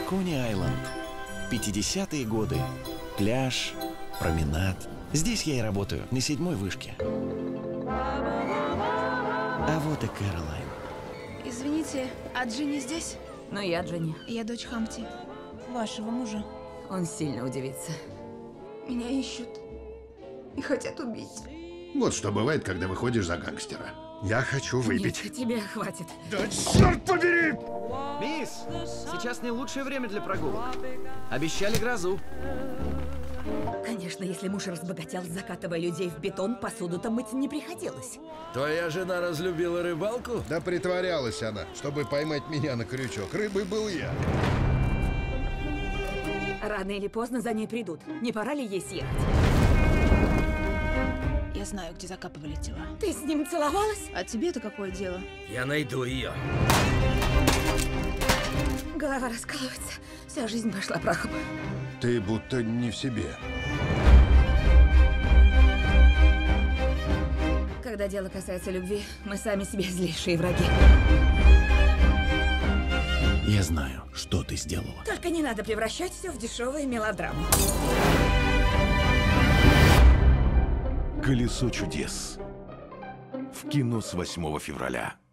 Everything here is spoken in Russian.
Кони-Айленд. 50-е годы. Пляж, променад. Здесь я и работаю, на 7-й вышке. А вот и Кэролайн. Извините, а Джинни здесь? Но я Дженни. Я дочь Хампти, вашего мужа. Он сильно удивится. Меня ищут и хотят убить. Вот что бывает, когда выходишь за гангстера. Я хочу выпить. Нет, тебе хватит. Да черт побери! Мисс, сейчас не лучшее время для прогулок. Обещали грозу. Конечно, если муж разбогател, закатывая людей в бетон, посуду-то мыть не приходилось. Твоя жена разлюбила рыбалку? Да притворялась она, чтобы поймать меня на крючок. Рыбой был я. Рано или поздно за ней придут. Не пора ли ей съехать? Я знаю, где закапывали тела. Ты с ним целовалась? А тебе-то какое дело? Я найду ее. Голова раскалывается. Вся жизнь пошла прахом. Ты будто не в себе. Когда дело касается любви, мы сами себе злейшие враги. Я знаю, что ты сделала. Только не надо превращать все в дешевую мелодраму. «Колесо чудес» в кино с 8 февраля.